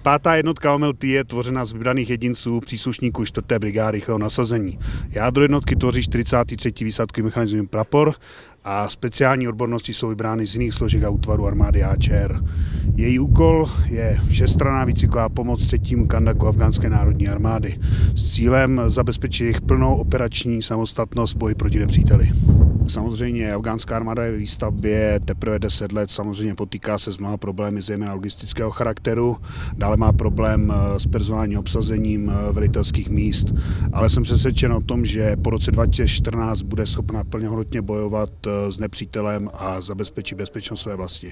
5. jednotka OMLT je tvořena z vybraných jedinců příslušníků 4. brigády rychlého nasazení. Jádro jednotky tvoří 43. výsadkový mechanismus Prapor a speciální odbornosti jsou vybrány z jiných složek a útvarů armády AČR. Její úkol je všestranná výcviková pomoc 3. Kandaku afghánské národní armády s cílem zabezpečit jejich plnou operační samostatnost v boji proti nepříteli. Samozřejmě afgánská armáda je ve výstavbě teprve 10 let, samozřejmě potýká se s mnoha problémy, zejména logistického charakteru. Dále má problém s personálním obsazením velitelských míst, ale jsem přesvědčen o tom, že po roce 2014 bude schopna plnohodnotně bojovat s nepřítelem a zabezpečit bezpečnost své vlasti.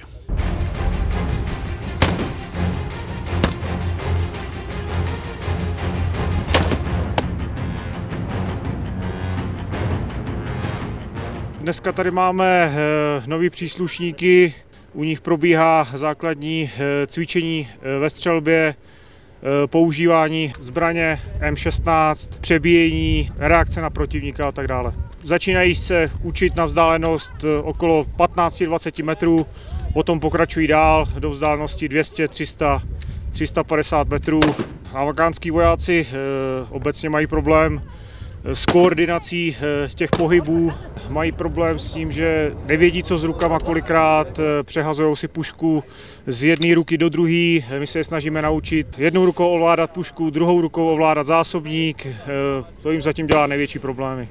Dneska tady máme nový příslušníky, u nich probíhá základní cvičení ve střelbě, používání zbraně M16, přebíjení, reakce na protivníka a tak dále. Začínají se učit na vzdálenost okolo 15-20 metrů, potom pokračují dál do vzdálenosti 200, 300, 350 metrů. Afgánský vojáci obecně mají problém s koordinací těch pohybů, mají problém s tím, že nevědí, co s rukama kolikrát, přehazují si pušku z jedné ruky do druhé. My se je snažíme naučit jednou rukou ovládat pušku, druhou rukou ovládat zásobník, to jim zatím dělá největší problémy.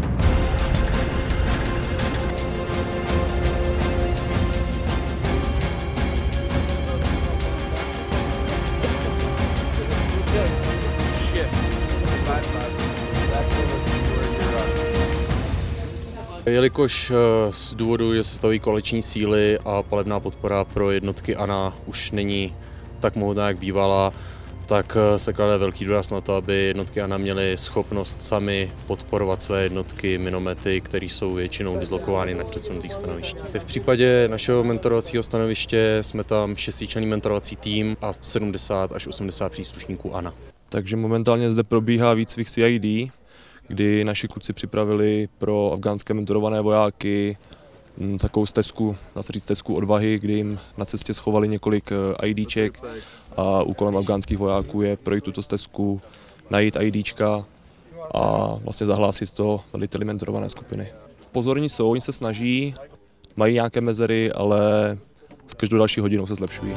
Jelikož z důvodu, že se staví koaliční síly a palebná podpora pro jednotky ANA už není tak mohutná, jak bývala, tak se klade velký důraz na to, aby jednotky ANA měly schopnost sami podporovat své jednotky, minomety, které jsou většinou dislokovány na předsunutých stanovištích. V případě našeho mentorovacího stanoviště jsme tam 6členný mentorovací tým a 70 až 80 příslušníků ANA. Takže momentálně zde probíhá výcvik CID, kdy naši kluci připravili pro afgánské mentorované vojáky takovou stezku, dá se říct stezku odvahy, kdy jim na cestě schovali několik IDček a úkolem afgánských vojáků je projít tuto stezku, najít IDčka a vlastně zahlásit to veliteli mentorované skupiny. Pozorní jsou, oni se snaží, mají nějaké mezery, ale s každou další hodinou se zlepšují.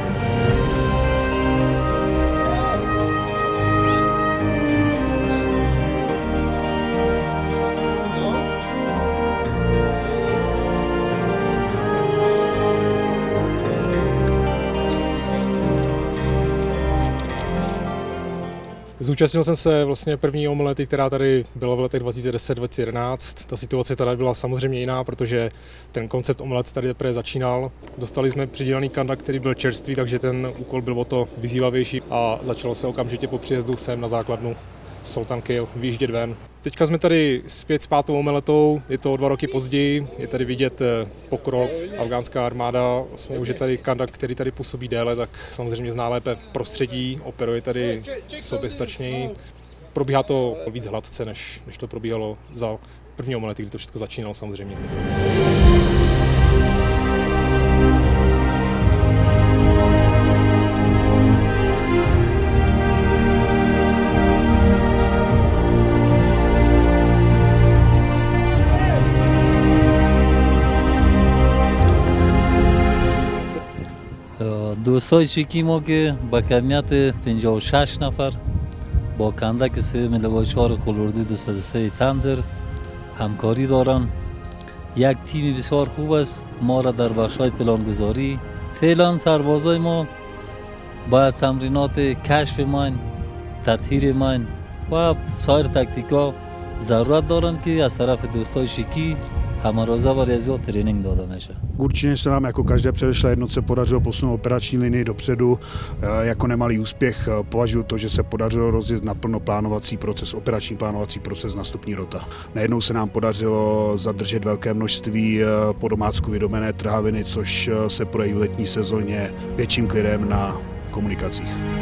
Zúčastnil jsem se vlastně první OMLety, která tady byla v letech 2010-2011. Ta situace tady byla samozřejmě jiná, protože ten koncept OMLET tady teprve začínal. Dostali jsme přidělený kandak, který byl čerstvý, takže ten úkol byl o to vyzývavější a začalo se okamžitě po příjezdu sem na základnu Sultan Kill vyjíždět ven. Teďka jsme tady zpět s 5. OMLetou, je to o 2 roky později, je tady vidět pokrok, afgánská armáda, vlastně už je tady kandak, který tady působí déle, tak samozřejmě zná lépe prostředí, operuje tady soběstačněji. Probíhá to víc hladce, než to probíhalo za první OMLety, kdy to všechno začínalo samozřejmě. دوستای چیکی ما که با کمیت 56 نفر با کندک 3 ملواشوار خلوردی 203 تندر همکاری دارن. یک تیم بسیار خوب است ما را در بخش‌های پلانگذاری. فعلا سربازای ما با تمرینات کشف ماین، تطهیر ماین و سایر تاکتیک‌ها ضرورت دارن که از طرف دوستای شیکی همه برای زیاد ترینینگ داده میشه. Určitě se nám jako každé předešlé jednotce podařilo posunout operační linii dopředu. Jako nemalý úspěch považuji to, že se podařilo rozjet naplno operační plánovací proces na stupni rota. Najednou se nám podařilo zadržet velké množství po domácku vydobené trhaviny, což se projeví v letní sezóně větším klidem na komunikacích.